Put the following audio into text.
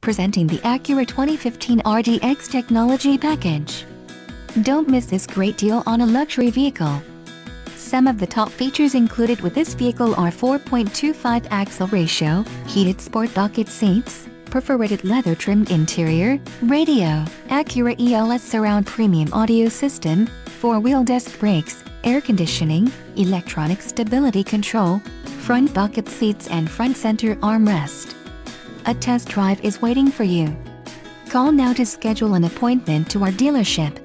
presenting the Acura 2015 RDX technology package. Don't miss this great deal on a luxury vehicle. Some of the top features included with this vehicle are 4.25 axle ratio, heated sport bucket seats, perforated leather-trimmed interior, radio, Acura ELS surround premium audio system, 4-wheel disc brakes, air conditioning, electronic stability control, front bucket seats and front center armrest. A test drive is waiting for you. Call now to schedule an appointment to our dealership.